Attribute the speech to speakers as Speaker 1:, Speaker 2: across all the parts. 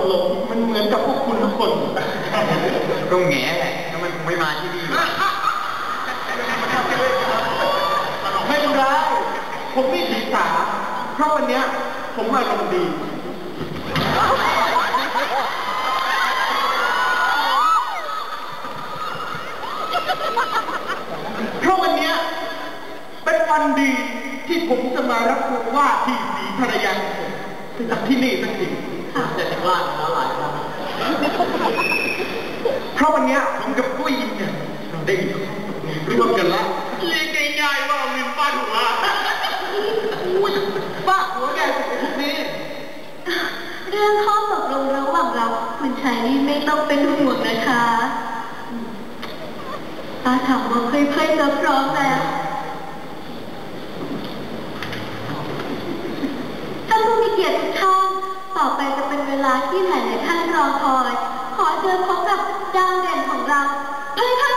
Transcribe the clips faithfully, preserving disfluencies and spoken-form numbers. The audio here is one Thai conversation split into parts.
Speaker 1: ลงมันเหมือนกับพวกคุณทุกคน
Speaker 2: ก็แง่แหละถ้ามันไม่มาที่นี่
Speaker 1: ไม่เป็นไรผมไม่ถือสาเพราะวันนี้ผมอารมณ์ดีเพราะวันนี้เป็นวันดีที่ผมจะมารับรู้ว่าที่สีภรรยาของผมจากที่นี่สักทีแต่จากล่างแล้วหลายครั้งเพราะวันนี้ผมกับกุ้ยเนี่ยเราได้ร่วมกันละเรียกง่ายๆว่ามีฟาดหัวอุ้ยฟาดหัวแกสิพวกนี้
Speaker 3: เรื่องข้อตกลงระหว่างเราคุณชายนี่ไม่ต้องเป็นห่วงนะคะป้าถามว่าเคยเพื่อนจะพร้อมแล้วท่านผู้มีเกียรติทุกท่านต่อไปจะเป็นเวลาที่หลายๆท่านรอคอยขอเชิญพบกับดาวเด่นของเราเพื่อนๆ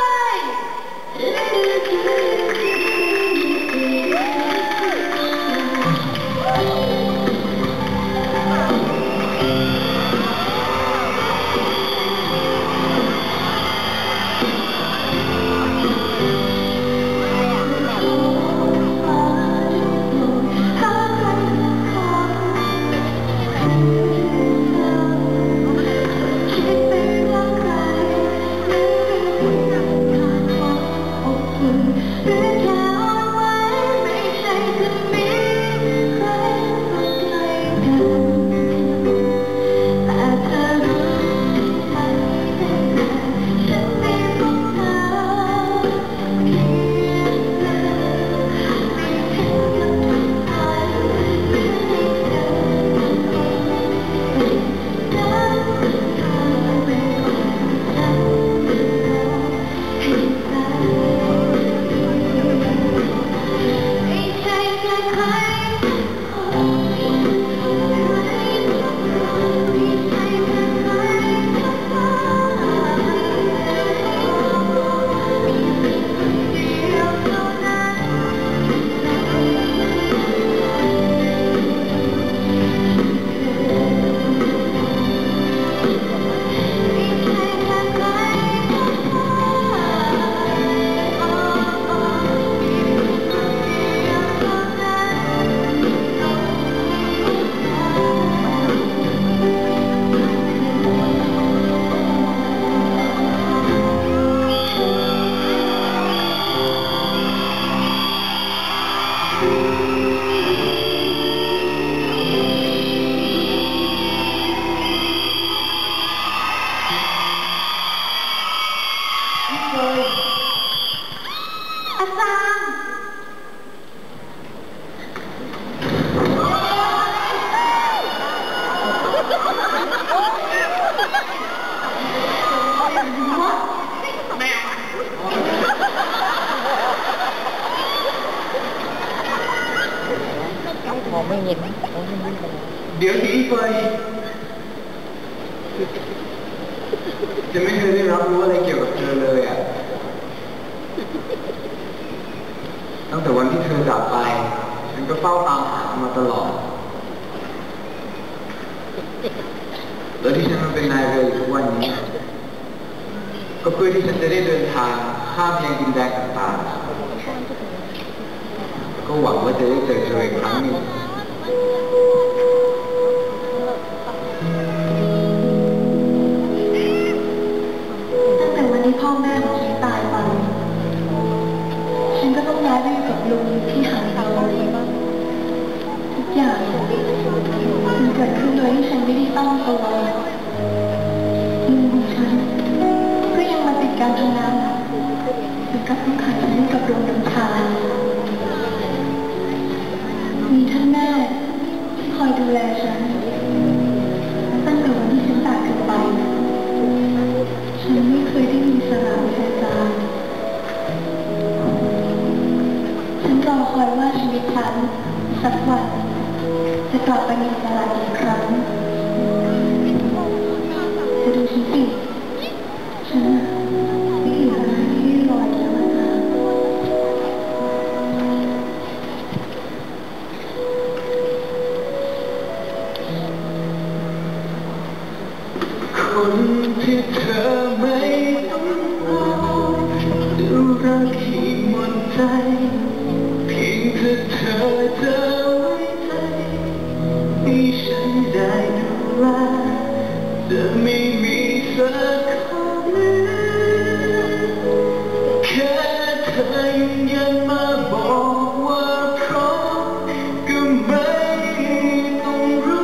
Speaker 3: อาจารย์แม่
Speaker 4: มองไม่เห็น
Speaker 1: เดี๋ยวนี้ไปจะไม่เคยได้รับรู้อะไรเกี่ยวกับเธอเลยอ่ะตั้งแต่วันที่เธอจากไปฉันก็เฝ้าตามหามาตลอดแล้วที่ฉันมาเป็นนายเรือทุกวันนี้ก็เพื่อที่ฉันจะได้เดินทางข้ามยังดินแดนต่างๆก็หวังว่าจะได้เจอเธออีกครั้งหนึ่ง
Speaker 3: ตั้งแต่วันที่พ่อแม่ของฉันตายไปฉันก็ต้องย้ายไปอยู่กับลุงที่หางตาทุกอย่างมันเกิดขึ้นโดยที่ฉันไม่ได้ตั้งตัวลุงของฉันก็ยังมาติดการทำงานถึงกับต้องขายฉันกับโรงน้ำชามีท่านแม่ที่คอยดูแลฉันตั้งแต่วันที่ฉันจากกันไปฉันไม่เคยได้มีสลามแทนจานฉันรอคอยว่าชีวิตฉันสักวันจะกลับไปมีสลามอีกครั้งจะดูฉันสิฉันไม่เหลือ
Speaker 1: คนที่เธอไม่ต้องบอกดูรักที่หมดใจเพียงแค่เธอจะไว้ใจให้ฉันได้ดูแลจะไม่มีสักคนแค่เธอยืนยันมาบอกว่าพร้อมก็ไม่ต้องรู้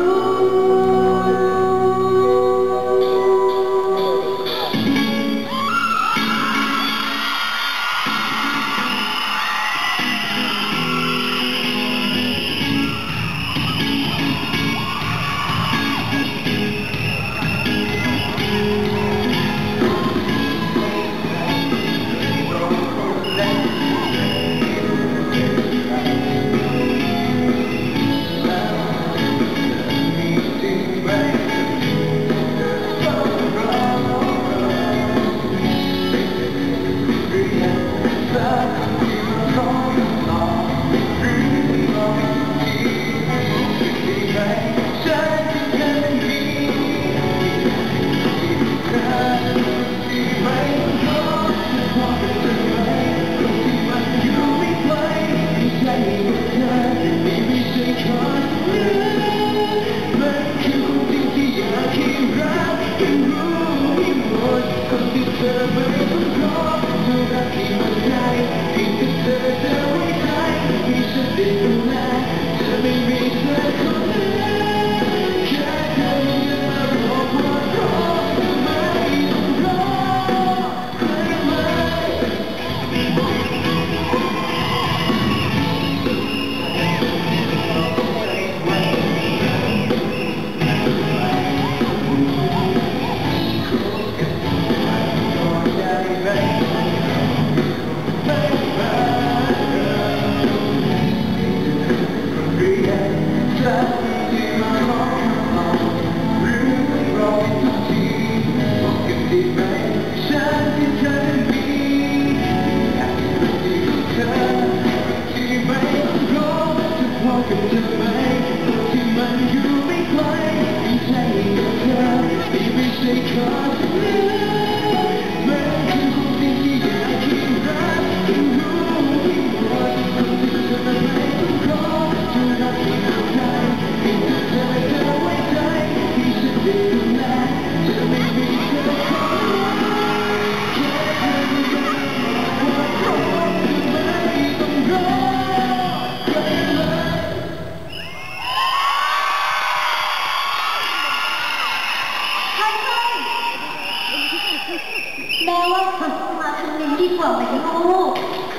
Speaker 1: แม่ว่ามาทางนี้ดีกว่าไหมลูก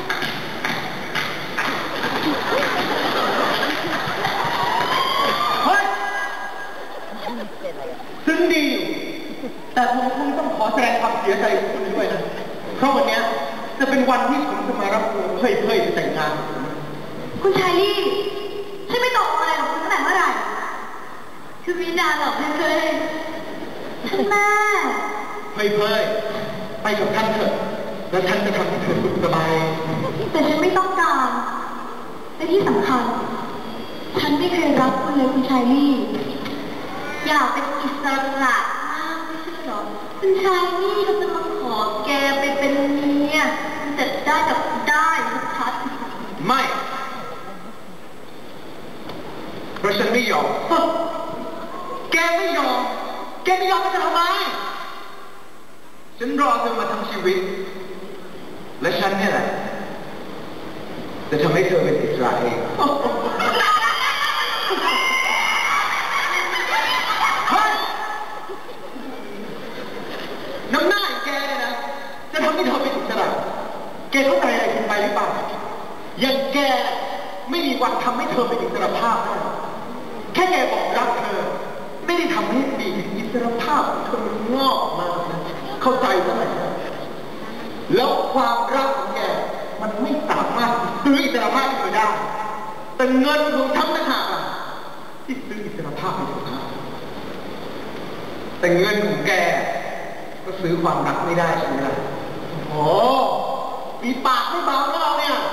Speaker 1: เฮ้ยซึ้งดีแต่ผมคงต้องขอแสดงความเสียใจกับคุณด้วยนะเพราะวันนี้จะเป็นวันที่ผมจะมารับคุณเพ่ยๆจะแต่งงาน
Speaker 3: คุณชายลี่ฉันไม่ตกอะไรหรอกคุณตั้งแต่เมื่อไหร่คือวินานหรอกเพ่ยๆท่านแม่
Speaker 1: เพ่ยๆไปกับท่านเถอะแล้วท่านจะทำให้เธอสุขสบาย
Speaker 3: แต่ฉันไม่ต้องการและที่สำคัญฉันไม่เคยรักคุณเลยคุณชายลี่อยากเป็นอิสระมากไม่ใช่หรอคุณชายลี่เขาจะมาขอแกไปเป็นเมียแต่ได้กับได้ชัด
Speaker 1: ไม่เพราะฉันไม่ยอมแกไม่ยอมแกไม่ยอมจะทำไมฉันรอเธอมาทั้งชีวิตและฉันเนี่ยแหละจะทำให้เธอเป็นอิสระเองเฮ้ยน้ำหน้าแกเนี่ยนะจะทำให้เธอเป็นอิสระแกเข้าใจอะไรผิดไปหรือเปล่าอย่างแกไม่มีวันทำให้เธอเป็นอิสระภาพได้แค่แกบอกรักเธอไม่ได้ทำให้ปีกอิสระภาพของเธอมันงอกมาเข้าใจไหมแล้วความรักของแกมันไม่สามารถซื้ออิสระภาพให้เธอได้แต่เงินของฉันต่างหากที่ซื้ออิสระภาพให้เธอแต่เงินของแกก็ซื้อความรักไม่ได้ใช่ไหมล่ะโอ้มีปากไม่เบาแล้วเราเนี่ย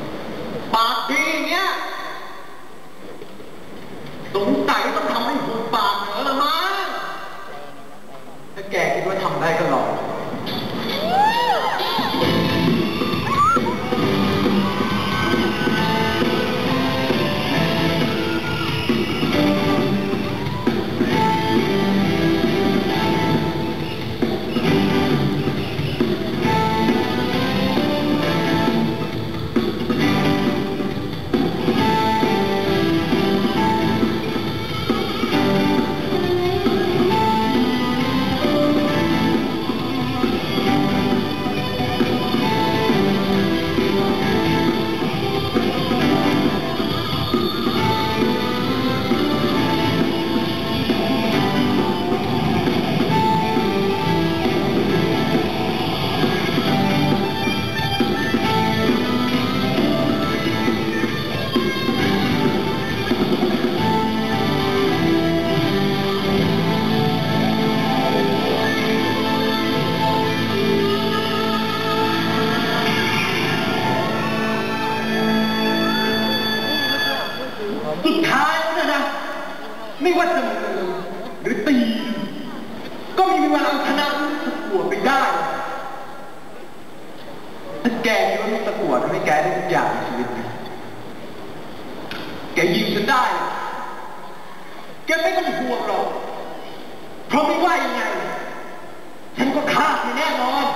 Speaker 1: ปากดีอย่างเงี้ยสงสัยต้องทำให้หูปสุดท้ายแล้วนะไม่ว่าจะมือหรือตีก็ไมมีวันเอาชนะลูกตะกั่วไปได้ถ้าแกคิดว่าลูกตะกั่วทำให้แกได้ทุกอย่างในชีวิตนะแกยิงฉันได้แกไม่ต้องห่วงหรอกเพราะไม่ว่ายังไงฉันก็ฆ่าแกแน่นอน